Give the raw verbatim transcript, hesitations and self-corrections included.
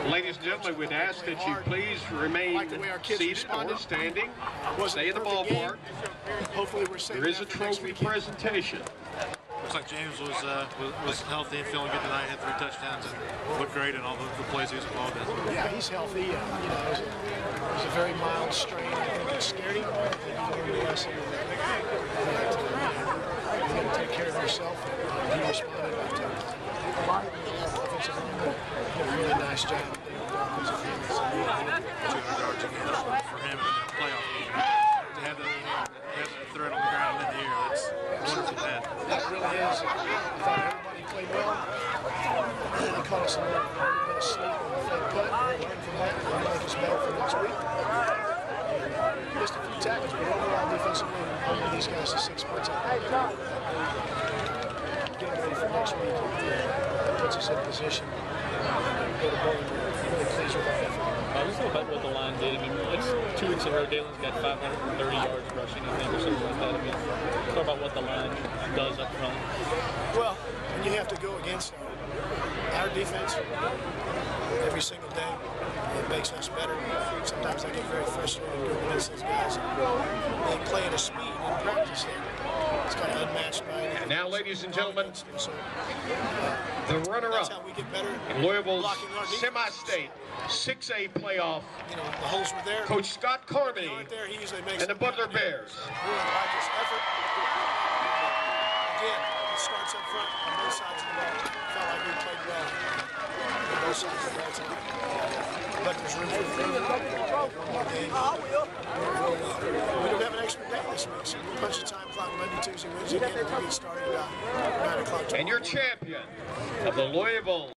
Ladies and gentlemen, we'd ask that you please remain seated or standing. Stay in the ballpark. Hopefully we're safe. There is a trophy presentation. Looks like James was, uh, was was healthy and feeling good tonight. Had three touchdowns and looked great in all the, the plays he was involved in. Yeah, he's healthy. Uh, you know, it was, a, it was a very mild strain. I think it scared him. I think he learned a lesson. You got to take care of yourself. And he responded after offensive line. He did a really nice job. two hundred yards again for him in the playoff game. To have that, have that threat on the ground in the air, that's wonderful, man. That really is. I thought everybody played well. They caught us a little bit of sleep on the fake cut. We learned from that. We make us better for next week. And missed a few tackles, but overall defensively, all of these guys are six points up. Getting ready for next week. That puts us in a position to go to Butler. Really pleased with our effort. Uh, let's talk about what the line did. I mean, it's two weeks in a row. Dalen's got five hundred thirty yards rushing, I think, or something like that. I mean, talk about what the line does up front. Well, when you have to go against our defense every single day, it makes us better. Sometimes I get very frustrated going against those guys. They play at a speed in practice there. It's kind of unmatched by anything. And now, ladies and gentlemen, so, uh, the runner-up in Louisville's semi-state six A playoff, you know, the holes were there. Coach Scott Carmody there, he usually makes and the Butler Bears. Really like his effort. Again, it starts up front on both sides of the ball. Felt like we played well on both sides of the ball tonight. But there's room for improvement. One more game. We don't have an extra day this week, so we'll punch the time clock Monday, Tuesday, Wednesday, again, and we'll get started about nine o'clock tomorrow. And your champion of the Louisville